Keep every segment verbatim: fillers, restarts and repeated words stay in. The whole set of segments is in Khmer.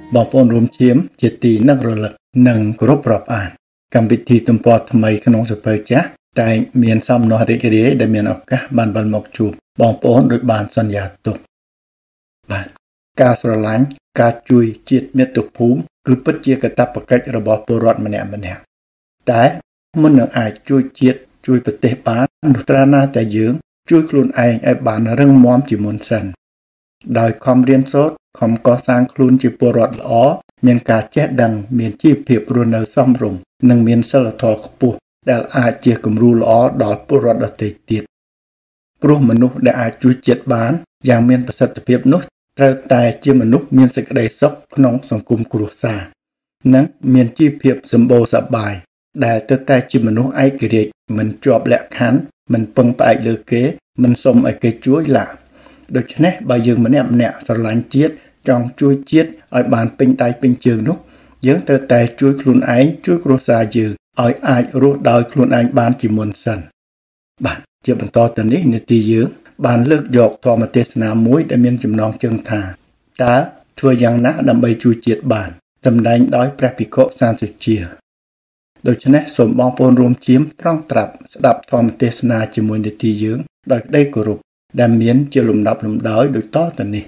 បងប្អូនរួមឈាមជាទីនឹករលឹកនិងគោរពរាប់អានកម្មវិធីទំព័រថ្មីក្នុងសភៅចាស់តែមានសំណោះរីករាយដែលមានឱកាសបានវិលមកជួបបងប្អូនដោយបានសន្យាទុកបាទការស្រឡាញ់ការជួយជាតិមាតុភូមិគឺពិតជាកាតព្វកិច្ចរបស់ពលរដ្ឋម្នាក់ម្នាក់តែមុននឹងអាចជួយជាតិជួយប្រទេសបាននោះត្រាណាតែយើងជួយខ្លួនឯងឲ្យបានរឹងមាំជាមុនសិនដោយខំរៀនសូត្រខំកសាងខ្លួនជាពលរដ្ឋល្អមានការចេះដឹងមានជីវភាពរស់នៅសមរម្យនិងមានសីលធម៌ខ្ពស់ដែលអាចជាគំរូល្អដល់ពលរដ្ឋដទៃទៀតព្រោះមនុស្សដែលអាចជួយជាតិបានយ៉ាងមានប្រសិទ្ធភាពនោះត្រូវតែជាមនុស្សមានសេចក្តីសុខក្នុងសង្គមគ្រួសារនិងមានជីវភាពសម្បូរសប្បាយដែលទៅតែជាមនុស្សឯករាជ្យមិនជាប់លក្ខខណ្ឌមិនពឹងផ្អែកលើគេមិនសុំឲ្យគេជួយឡាដូច្នេះបើយើងម្នាក់ម្នាក់ស្រឡាញ់ជាតិចង់ជួយជាតិឲ្យបានពេញដៃពេញជើងនោះយើងត្រូវតែជួយខ្លួនឯងជួយគ្រួសារយើងឲ្យអាចរស់ដោយខ្លួនឯងបានជាមុនសិនបាទជាបន្តទៅនេះនាទីយើងបានលើកយកធម៌ទេសនាមួយដែលមានចំណងជើងថាតើធ្វើយ៉ាងណាដើម្បីជួយជាតិបានសម្ដែងដោយព្រះភិក្ខុសានសុជាដូច្នេះសូមបងប្អូនរួមឈាមត្រង់ត្រាប់ស្ដាប់ធម៌ទេសនាជាមួយនាទីយើងដោយក្តីគោរពដែលមានជាលំដាប់លំដោយដូចតទៅនេះ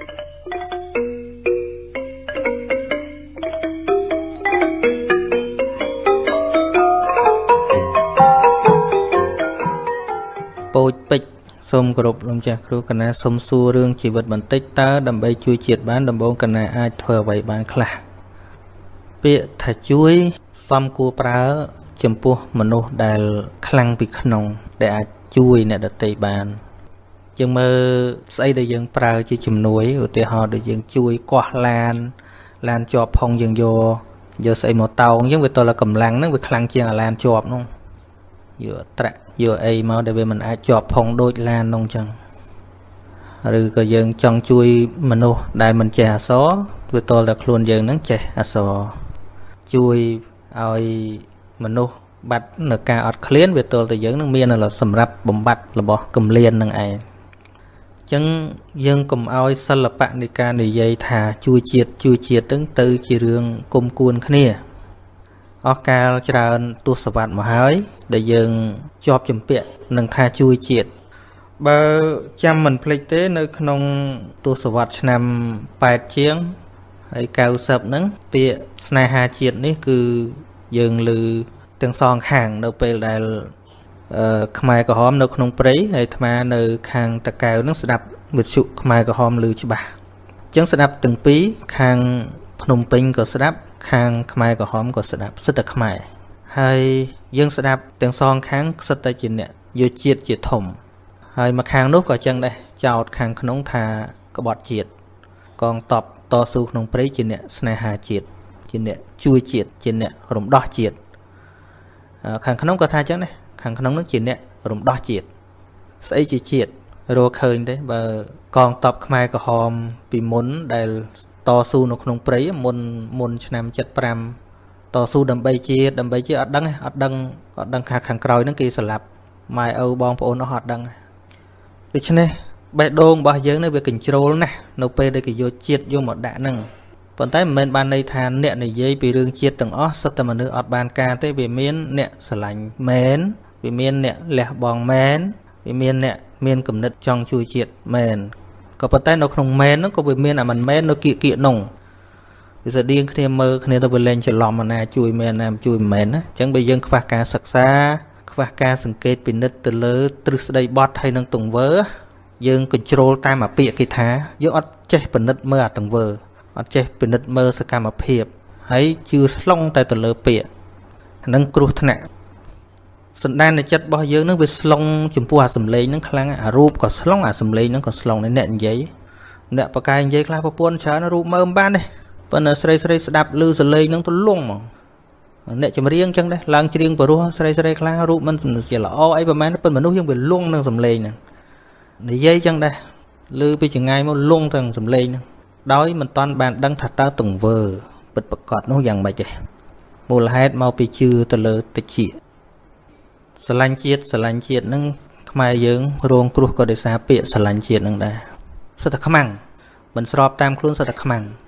ពោចពេជ្រសូមគោរពលោកចាស់គ្រូកណាសូមសួររឿងជីវិតបន្តិចតើដើម្បីជួយជាតិបានដំបូងកណាអាចធ្វើអ្វីបានខ្លះពាក្យថាជួយសំគួរប្រើចំពោះមនុស្សដែលខ្លាំងពីក្នុងដែលអាចជួយអ្នកដទៃបានជាងមើលស្អីដែលយើងប្រើជាជំនួយឧទាហរណ៍ដូចយើងជួយកោះឡានឡានជាប់ផងយើងយកយកស្អីមកតោងយើងវាតើកម្លាំងហ្នឹងវាខ្លាំងជាងអាឡានជាប់នោះយកត្រាក់យកអីមកដែលវាមិនអាចជាប់ផងដូចឡាននោះអញ្ចឹងឬក៏យើងចង់ជួយមនុស្សដែលមិនចេះអក្សរវាតតែខ្លួនយើងនឹងចេះអក្សរជួយឲ្យមនុស្សបាត់នៅការអត់ឃ្លានវាតតែយើងនឹងមានសម្រាប់បំបត្តិរបស់កំលៀននឹងឯងអញ្ចឹងយើងកុំឲ្យសិល្បៈនៃការនិយាយថាជួយជាតិជួយជាតិហ្នឹងទៅជារឿងគុំគួនគ្នាអស់កាលច្រើនទសវត្សរ៍មកហើយដែលយើងជាប់ជំពាក់នឹងថាជួយជាតិបើចាំមិនភ្លេចទេនៅក្នុងទសវត្សរ៍ឆ្នាំប៉ែតជាងហើយកៅសិបហ្នឹងពាក្យស្នេហាជាតិនេះគឺយើងឮទាំងសងខាងនៅពេលដែលអឺខ្មែរក្រហមនៅក្នុងព្រៃហើយអាត្មានៅខាងតកែវហ្នឹងស្ដាប់វិទ្យុខ្មែរក្រហមឮច្បាស់អញ្ចឹងស្ដាប់ទាំងពីរខាងភ្នំពេញក៏ស្ដាប់ខាងខ្មែរក្រហមក៏ស្ដាប់សិតតែខ្មែរហើយយើងស្ដាប់ទាំងសងខាងសិតតែជាអ្នកយកជាតិជាធំហើយមកខាងនោះក៏ចឹងដែរចោតខាងក្នុងថាក្បត់ជាតិកងតបតស៊ូក្នុងព្រៃជាអ្នកស្នេហាជាតិជាអ្នកជួយជាតិជាអ្នករំដោះជាតិខាងក្នុងក៏ថាចឹងដែរខាងក្នុងនោះជាអ្នករំដោះជាតិស្អីជាជាតិរកឃើញទេបើកងតបខ្មែរក្រហមពីមុនដែលតស៊ូនៅក្នុងព្រៃមុនមុនឆ្នាំเจ็ดสิบห้าតស៊ូដើម្បីជាតិដើម្បីជាតិអត់ដឹងអត់ដឹងអត់ដឹងខាខាងក្រោយហ្នឹងគេស្លាប់ម៉ែឪបងប្អូនអស់អត់ដឹងដូច្នេះបេះដូងរបស់យើងនេះវាកញ្ជ្រោលណាស់នៅពេលដែលគេយកជាតិយកមកដាក់ហ្នឹងប៉ុន្តែមិនមែនបានន័យថាអ្នកនិយាយពីរឿងជាតិទាំងអស់សិតតែមនុស្សអត់បានការទេវាមានអ្នកស្រឡាញ់មែនវាមានអ្នកលះបង់មែនវាមានអ្នកមានគំនិតចង់ជួយជាតិមែនក៏ប៉ុន្តែនៅក្នុងមែនហ្នឹងក៏វាមានអាមិនមែននៅគៀកគៀកនោះវាស្តៀងគ្នាមើលគ្នាទៅវាលែងច្រឡំអាណាជួយមែនណាជួយមិនមែនណាអញ្ចឹងបើយើងខ្វះការសិក្សាខ្វះការសង្កេតពិនិត្យទៅលើទ្រឹស្ដីបត់ហើយនឹងទង្វើយើងកញ្ជ្រោលតាមអាពាក្យគេថាយើងអត់ចេះពិនិត្យមើលអាទង្វើអត់ចេះពិនិត្យមើលសកម្មភាពហើយជឿស្លុងតែទៅលើពាក្យហ្នឹងគ្រោះថ្នាក់សន្តាននៃចិត្តរបស់យើងហ្នឹងវាស្លុងចំពោះអាសំឡេងហ្នឹងខ្លាំងអារូបក៏ស្លុងអាសំឡេងហ្នឹងក៏ស្លុងអ្នកនិយាយអ្នកបកកាយនិយាយខ្លះប្រពន្ធច្រើនរូបមើលមិនបានទេប៉ុន្តែស្រីស្រីស្ដាប់ឮសលេងហ្នឹងទៅលងហ្មងអ្នកចម្រៀងអញ្ចឹងដែរឡើងច្រៀងបរោះស្រីស្រីខ្លះរូបមិនជាល្អអីប្រហែលប៉ុន្តែមនុស្សយើងវាលងនឹងសំឡេងហ្នឹងនិយាយអញ្ចឹងដែរឮពីចងាយមកលងទាំងសំឡេងហ្នឹងដោយមិនតាន់បានដឹងថាតើទង្វើពិតប្រាកដនោះយ៉ាងម៉េចទេមូលហេតុមកពីជឿទៅលើតិចស្រឡាញ់ជាតិស្រឡាញ់ជាតិហ្នឹងខ្មែរយើងរងគ្រោះក៏ដោយសារពាក្យស្រឡាញ់ជាតិហ្នឹងដែរសិតតែខ្មាំងមិនស្របតាមខ្លួនសិតតែខ្មាំង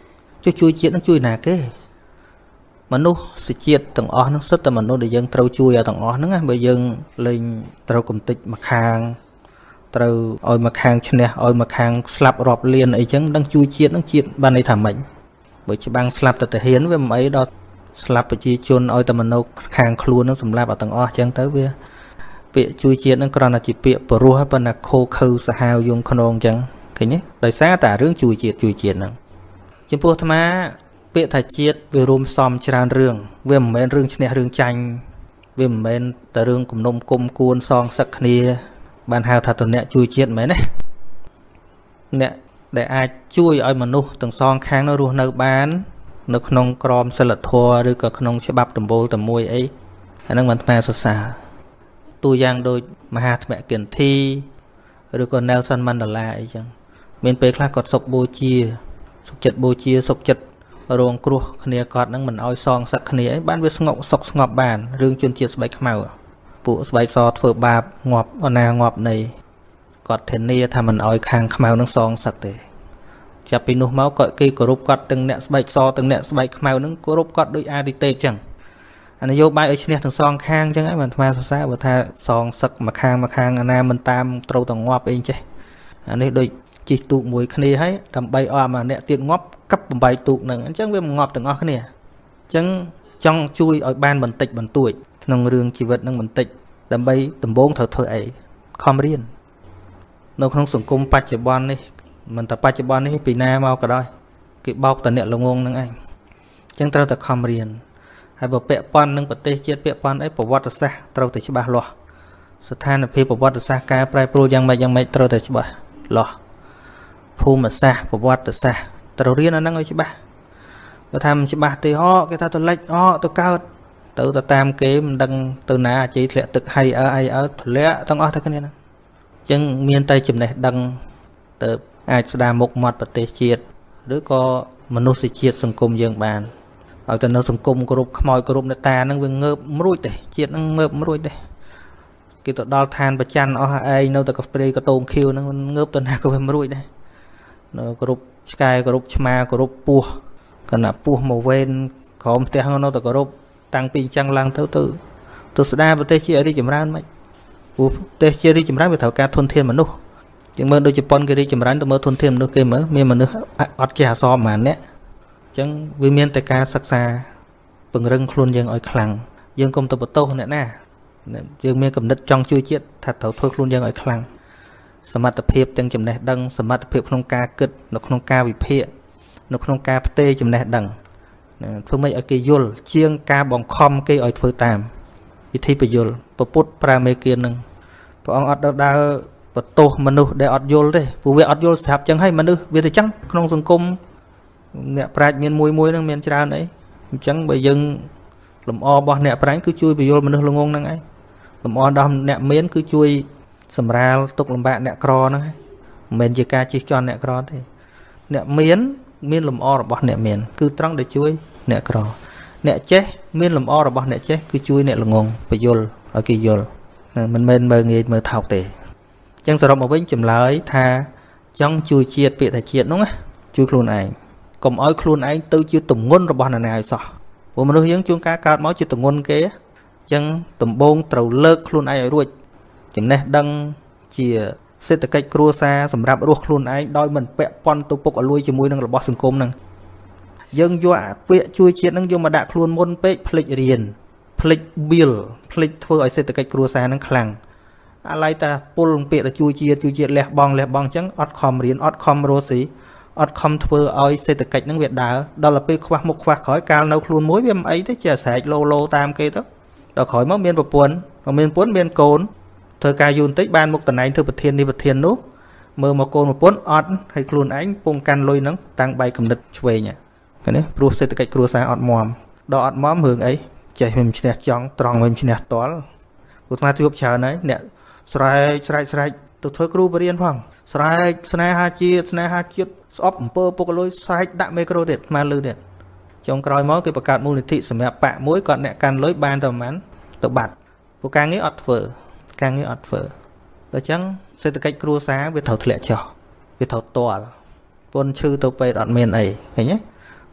ជួយជួយជាតិនឹងជួយណាគេមនុស្សសេចជាតិទាំងអស់ហ្នឹងសិតតែមនុស្សដែលយើងត្រូវជួយឲ្យទាំងអស់ហ្នឹងណាបើយើងលេងត្រូវកំតិចមកខាងត្រូវឲ្យមកខាងឈ្នះឲ្យមកខាងស្លាប់រាប់លានអីចឹងដឹងជួយជាតិហ្នឹងជាតិបានន័យថាម៉េចបើច្បាំងស្លាប់តែទាហានវាមិនអីដល់ស្លាប់ប្រជាជនឲ្យតែមនុស្សខាងខ្លួនហ្នឹងសម្លាប់ឲ្យទាំងអស់ចឹងទៅវាពាក្យជួយជាតិហ្នឹងគ្រាន់តែជាពាក្យបរោះប៉ុន្តែខូខើសាហាវយងខ្នងចឹងឃើញទេដោយសារតែរឿងជួយជាតិជួយជាតិហ្នឹងចំពោះអាត្មាពាក្យថាជាតិវារួមផ្សំច្រើនរឿងវាមិនមែនរឿងឈ្នះរឿងចាញ់វាមិនមែនតែរឿងគំនុំគុំគួនសងសឹកគ្នាបានហៅថាតអ្នកជួយជាតិមែនទេអ្នកដែលអាចជួយឲ្យមនុស្សទាំងសងខាងនោះរស់នៅបាននៅក្នុងក្រមសីលធម៌ឬក៏ក្នុងច្បាប់ដំបូលតែមួយអីអាហ្នឹងមិនថ្មសរសើរតួយ៉ាងដូចមហាថ្មគិន្ធីឬក៏ Nelson Mandela អីចឹងមានពេលខ្លះគាត់សុកបូជាសុកចិត្តបូជាសុកចិត្តរងគ្រោះគ្នាគាត់នឹងមិនអោយសងសឹកគ្នាអីបានវាស្ងប់សុកស្ងប់បានរឿងជនជាតិស្បែកខ្មៅពួកស្បែកសធ្វើបាបងាប់អណាងាប់នៃគាត់ធានាថាមិនអោយខាងខ្មៅនឹងសងសឹកទេចាប់ពីនោះមកគាត់គេគោរពគាត់ទាំងអ្នកស្បែកសទាំងអ្នកស្បែកខ្មៅនឹងគោរពគាត់ដោយអាទិទេពចឹងអានយោបាយឲ្យឈ្នះទាំងសងខាងចឹងហើយមិនអាត្មាសរសើរបើថាសងសឹកមួយខាងមួយខាងអាណាមិនតាមត្រូវតងាប់អីចេះអានេះដូចជិះទូកមួយគ្នាហើយដើម្បីឲ្យអាអ្នកទៀតងាប់កាប់បំបីទូកនឹងអញ្ចឹងវាមិនងាប់ទាំងអស់គ្នាអញ្ចឹងចង់ជួយឲ្យបានបន្តិចបន្តួចក្នុងរឿងជីវិតនឹងបន្តិចដើម្បីដំបូងត្រូវធ្វើអីខំរៀននៅក្នុងសង្គមបច្ចុប្បន្ននេះមិនតែបច្ចុប្បន្ននេះពីណាមកក៏ដោយគេបោកតែអ្នកល្ងងនឹងឯងអញ្ចឹងត្រូវតែខំរៀនហើយបើពាក់ព័ន្ធនឹងប្រទេសជាតិពាក់ព័ន្ធអីប្រវត្តិសាស្ត្រត្រូវតែច្បាស់លាស់ស្ថានភាពប្រវត្តិសាស្ត្រកែប្រែប្រួលយ៉ាងម៉េចយ៉ាងម៉េចត្រូវតែច្បាស់លាស់ភូមិសាស្ត្រប្រវត្តិសាស្ត្រត្រូវរៀនអាហ្នឹងឲ្យច្បាស់បើថាមិនច្បាស់ទេអូគេថាទៅលិចអូទៅកើតទៅទៅតាមគេមិនដឹងទៅណាអាជីធ្លាក់ទឹកហៃអើអីអើធ្លាក់ទាំងអស់ទៅគ្នាហ្នឹងអញ្ចឹងមានតែចំណេះដឹងទៅអាចស្ដារមុខមាត់ប្រទេសជាតិឬក៏មនុស្សជាតិសង្គមយើងបានឲ្យតែនៅសង្គមគ្រប់ខ្មោចគ្រប់អ្នកតាហ្នឹងវាងើបមិនរួចទេជាតិហ្នឹងងើបមិនរួចទេគេទៅដល់ឋានប្រច័នអស់ឯងនៅតែកព្រៃកតងខៀវហ្នឹងងើបទៅណាក៏វាមិនរួចដែរនៅគ្រប់ឆ្កែគ្រប់ឆ្មាគ្រប់ពស់គណៈពស់មកវេនក្រោមផ្ទះនៅតែគ្រប់តាំងពីអញ្ចឹងឡើងទៅទៅទៅស្ដារប្រទេសជារីកចម្រើនមិនព្រោះប្រទេសជារីកចម្រើនវាត្រូវការធនធានមនុស្សជាងមើលដូចជប៉ុនគេរីកចម្រើនទៅមើលធនធានមនុស្សគេមើលមានមនុស្សអត់ចេះអសរប៉ុន្មានអ្នកអញ្ចឹងវាមានតែការសិក្សាពង្រឹងខ្លួនយើងឲ្យខ្លាំងយើងកុំទៅបន្ទោសអ្នកណាយើងមានគំនិតចង់ជួយជាតិថាត្រូវធ្វើខ្លួនយើងឲ្យខ្លាំងសមត្ថភាពទាំងចំណេះដឹងសមត្ថភាពក្នុងការគិតនៅក្នុងការវិភាគនៅក្នុងការផ្ទេរចំណេះដឹងធ្វើម៉េចឲ្យគេយល់ជាងការបង្ខំគេឲ្យធ្វើតាមវិធីបញ្យល់ពពុទ្ធប្រាមេគានឹងព្រះអង្គអត់ដើរបន្ទោសមនុស្សដែលអត់យល់ទេព្រោះវាអត់យល់ស្រាប់ចឹងហើយមនុស្សវាទៅចឹងក្នុងសង្គមអ្នកប្រាជ្ញមានមួយមួយនឹងមានច្រើនអីអញ្ចឹងបើយើងលំអរបស់អ្នកប្រាជ្ញគឺជួយបញ្យល់មនុស្សល្ងងហ្នឹងឯងលំអរបស់អ្នកមានគឺជួយសម្រាលទុកលំបាកអ្នកក្រហ្នឹងមិនមែនជាការជិះជាន់អ្នកក្រទេអ្នកមានមានលំអរបស់អ្នកមានគឺត្រង់ដែលជួយអ្នកក្រអ្នកចេះមានលំអរបស់អ្នកចេះគឺជួយអ្នកល្ងងបញ្យល់ឲ្យគេយល់មិនមែនមើលងាយមើលថោកទេអញ្ចឹងសរុបមកវិញចម្លើយថាចង់ជួយជាតិពាក្យថាជាតិនោះណាជួយខ្លួនឯងកុំឲ្យខ្លួនឯងទៅជាទម្ងន់របស់នរណាឲ្យសោះព្រោះមនុស្សយើងជួនកាលកើតមកជាទម្ងន់គេអញ្ចឹងដំបូងត្រូវលើកខ្លួនឯងឲ្យរួចចំណេះដឹងជាសេដ្ឋកិច្ចគ្រួសារសម្រាប់រស់ខ្លួនឯងដោយមិនពាក់ព័ន្ធទៅពុកអលួយជាមួយនឹងរបស់សង្គមហ្នឹងយើងយកអាពាក្យជួយជាតិហ្នឹងយកមកដាក់ខ្លួនមុនពេកភ្លេចរៀនភ្លេច bill ភ្លេចធ្វើឲ្យសេដ្ឋកិច្ចគ្រួសារហ្នឹងខ្លាំងអាឡ័យតាពុលពាក្យថាជួយជាតិជួយជាតិលះបង់លះបង់អញ្ចឹងអត់ខំរៀនអត់ខំរស់ស៊ីអត់ខំធ្វើឲ្យសេដ្ឋកិច្ចហ្នឹងវាដើរដល់ទៅពេលខ្វះមុខខ្វះក្រោយកាលនៅខ្លួនមួយវាមិនអីទេចេះស្រែកឡូឡូតាមគេទៅដល់ក្រោយមកមានប្រពន្ធមកមានប្រពន្ធមានកូនធ្វើការយូរបន្តិចបានមុខតំណែងធ្វើប្រធាននេះប្រធាននោះមើលមកកូនប្រពន្ធអត់ហើយខ្លួនឯងពងកាន់លុយហ្នឹងតាំងបែកកំណត់ឆ្វេងហ្នឹងណាព្រោះសេដ្ឋកិច្ចគ្រួសារអត់មាំដល់អត់មាំរឿងអីចេះមិនឈ្នះចង់ត្រង់មិនឈ្នះតល់ព្រោះស្មាជួបច្រើនហើយអ្នកស្រែកស្រែកស្រែកទៅធ្វើគ្រូបរិញ្ញាផងស្រែកស្នេហាជាតិស្នេហាជាតិស្អប់អំពើពុកលុយស្រែកដាក់មេក្រូទៀតស្មាលឺទៀតចុងក្រោយមកគេបង្កើតមូលនិធិសម្រាប់បាក់មួយគាត់អ្នកកាន់លុយបានតែប្រហែលទៅបាត់ពួកការងារអត់ធ្វើការងារអត់ធ្វើដូច្នេះសេដ្ឋកិច្ចគ្រួសារវាត្រូវធ្លាក់ចុះវាត្រូវតល់ពន្ធឈឺទៅពេទ្យអត់មានអីឃើញទេ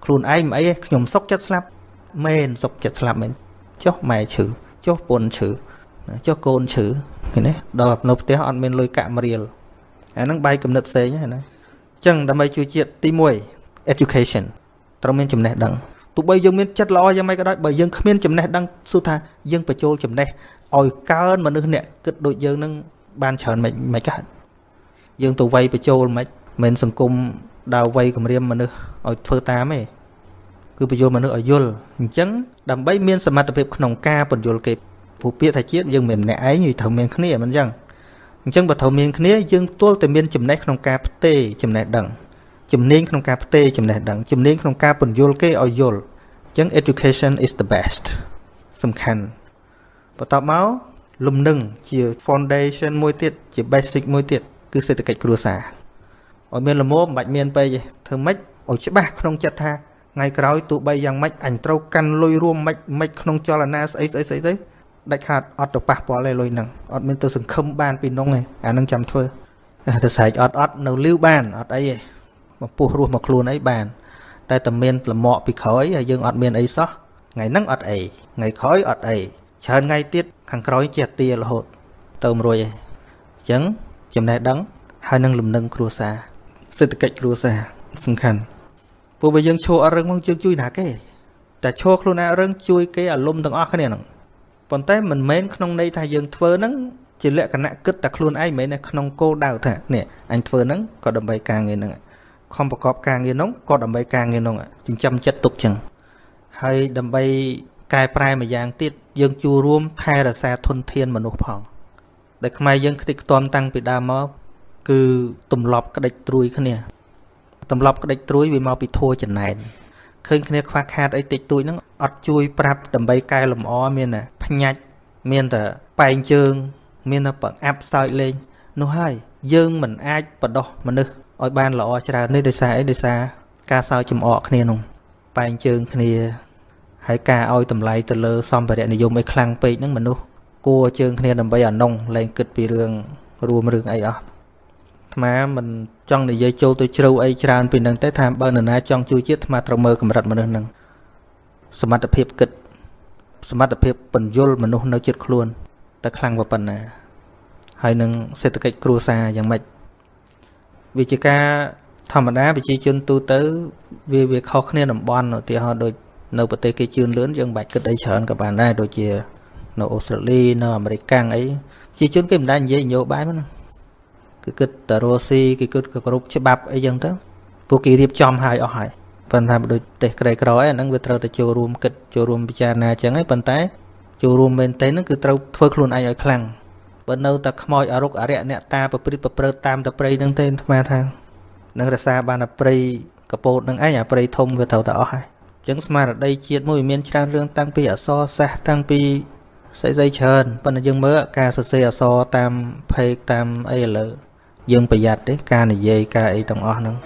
ខ្លួនឯងមិនអីខ្ញុំសុកចិត្តស្លាប់មែនសុកចិត្តស្លាប់មែនចុះម៉ែឈឺចុះពុនឈឺចុះកូនឈឺឃើញទេដល់នៅផ្ទះអត់មានលុយកាក់មរៀលអាហ្នឹងបាយកំណត់ផ្សេងហ្នឹងណាអញ្ចឹងដើម្បីជួយជាតិទីមួយ education ត្រូវមានចំណេះដឹងទោះបីយើងមានចិត្តល្អយ៉ាងម៉េចក៏ដោយបើយើងគ្មានចំណេះដឹងសួរថាយើងបញ្ចូលចំណេះឲ្យកើនមនុស្សអ្នកគិតដូចយើងនឹងបានច្រើនមិនមិនកើតយើងទៅវាយបញ្ចូលមិនមិនសង្គមដើរវាយគម្រាមមនុស្សឲ្យធ្វើតាមទេគឺបញ្យល់មនុស្សឲ្យយល់អញ្ចឹងដើម្បីមានសមត្ថភាពក្នុងការបញ្យល់គេព្រោះពាក្យថាជាតិយើងមិនម្នាក់ឯងយើងត្រូវមានគ្នាមិនអញ្ចឹងអញ្ចឹងបើត្រូវមានគ្នាយើងទល់តែមានចំណេះក្នុងការផ្ទេរចំណេះដឹងជំនាញក្នុងការផ្ទេរចំណេះដឹងជំនាញក្នុងការបញ្យល់គេឲ្យយល់អញ្ចឹង education is the best សំខាន់បន្ទាប់មកលំនឹងជា foundation មួយទៀតជា basic មួយទៀតគឺសេដ្ឋកិច្ចគ្រួសារឲ្យមានលំមមិនបាច់មានពេកទេធ្វើម៉េចឲ្យច្បាស់ក្នុងចិត្តថាថ្ងៃក្រោយទោះបីយ៉ាងម៉េចអញត្រូវកាន់លុយរួមម៉េចម៉េចក្នុងចលនាស្អីស្អីស្អីទៅដាច់ខាតអត់ទៅប៉ះពាល់ទេលុយហ្នឹងអត់មានទៅសង្ឃឹមបានពីនោះទេអាហ្នឹងចាំធ្វើតែស្រែកអត់អត់នៅលីវបានអត់អីទេមកពោះរស់មកខ្លួនអីបានតែតែមានលំមកពីក្រោយហើយយើងអត់មានអីសោះថ្ងៃហ្នឹងអត់អីថ្ងៃក្រោយអត់អីច្រើនថ្ងៃទៀតខាងក្រោយជាទារហូតទៅមិនរួចទេអញ្ចឹងចំណេះដឹងហើយនឹងលំនឹងគ្រួសារសេដ្ឋកិច្ចគ្រួសារសំខាន់ព្រោះបើយើងឈរអត់រឹងមកយើងជួយណាគេតែឈរខ្លួនឯងរឹងជួយគេអាលំទាំងអស់គ្នាហ្នឹងប៉ុន្តែមិនមែនក្នុងន័យថាយើងធ្វើហ្នឹងជាលក្ខណៈគិតតែខ្លួនឯងមិនមែនក្នុងគោលដៅថានេះអញធ្វើហ្នឹងក៏ដើម្បីការងារហ្នឹងខំប្រកបការងារហ្នឹងក៏ដើម្បីការងារហ្នឹងចិញ្ចឹមចិត្តទុកចឹងហើយដើម្បីកែប្រែមួយយ៉ាងទៀតយើងជួរួមថែរក្សាធនធានមនុស្សផងដែលខ្មែរយើងខ្ទេចខ្ទាំតាំងពីដើមមកគឺទម្លាប់ក្តិចត្រួយគ្នាទម្លាប់ក្តិចត្រួយវាមកពីធัวចំណែនឃើញគ្នាខ្វះខាតអីតិចតួចហ្នឹងអត់ជួយប្រាប់ដើម្បីកែលម្អមានតែផ្ញាច់មានតែបែងជើងមានតែបង្អាប់សើចលេងនោះហើយយើងមិនអាចបដោះមនុស្សឲ្យបានល្អច្រើននេះដោយសារអីដោយសារការសើចចំអកគ្នានោះបែងជើងគ្នាហើយការឲ្យតម្លៃទៅលើសម្ភារៈនិយមឲ្យខ្លាំងពេកហ្នឹងមនុស្សគួរជើងគ្នាដើម្បីអានងលែងគិតពីរឿងរួមរឿងអីអស់អាត្មាមិនចង់និយាយចូលទៅជ្រៅអីច្រើនពីហ្នឹងទេថាបើនរណាចង់ជួយជាតិអាត្មាត្រូវមើលកម្រិតមនុស្សហ្នឹងសមត្ថភាពគិតសមត្ថភាពបញ្យលមនុស្សនៅជិតខ្លួនតែខ្លាំងប៉ុណ្ណាហើយនឹងសេដ្ឋកិច្ចគ្រួសារយ៉ាងម៉េចវាជាការធម្មតាប្រជាជនទូទៅវាវាខុសគ្នាតំបន់ឧទាហរណ៍ដូចនៅប្រទេសគេជឿនលឿនយើងមិនបាច់គិតអីច្រើនក៏បានដែរដូចជានៅអូស្ត្រាលីនៅអាមេរិកកាំងអីប្រជាជនគេមិនដែរនិយាយនយោបាយហ្នឹងគឺគិតតែរស់ស៊ីគេគិតគ្រប់ច្បាប់អីចឹងទៅពួកគេរៀបចំហើយអស់ហើយប៉ុន្តែដូចប្រទេសក្រីក្រអីអាហ្នឹងវាត្រូវតែចូលរួមគិតចូលរួមពិចារណាចឹងហើយប៉ុន្តែចូលរួមមែនតើហ្នឹងគឺត្រូវធ្វើខ្លួនឯងឲ្យខ្លាំងបើនៅតែខ្មោចអរុកអរិយអ្នកតាប្រព្រឹត្តប្រព្រឹត្តតាមតែព្រៃហ្នឹងទេស្មានថានឹងរសារបានតែព្រៃកពោតហ្នឹងឯងអាព្រៃធំវាត្រូវតែអស់ហើយអញ្ចឹងស្មារតីជាតិមួយមានច្រើនរឿងតាំងពីអក្សរសាស្ត្រតាំងពីស្អីស្អីច្រើនប៉ុន្តែយើងមើលការសរសេរអក្សរតាមផេកតាមអីឥឡូវយើងប្រយ័ត្នទេការនិយាយការអីទាំងអស់ហ្នឹង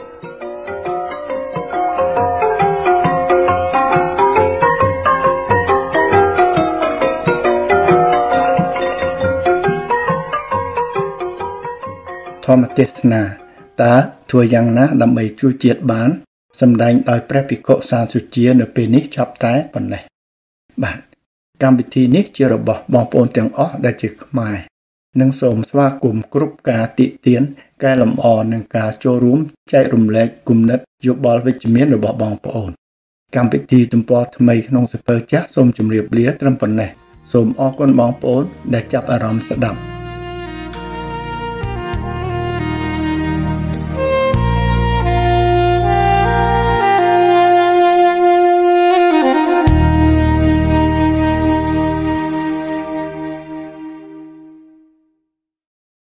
ធម្មទេសនាតើធ្វើយ៉ាងណាដើម្បីជួយជាតិបានសម្ដែងដោយព្រះភិក្ខុសានសុជានៅពេលនេះចាប់តែប៉ុណ្ណេះបាទកម្មវិធីនេះជារបស់បងប្អូនទាំងអស់ដែលជាខ្មែរនិងសូមស្វាគមន៍គ្រប់ការតិទៀនកែលម្អនិងការចូលរួមចែករំលែកគំនិតយោបល់វិជ្ជមានរបស់បងប្អូនកម្មវិធីទំព័រថ្មីក្នុងសៀវភៅចាស់សូមជម្រាបលាត្រឹមប៉ុណ្ណេះសូមអរគុណបងប្អូនដែលចាប់អារម្មណ៍ស្ដាប់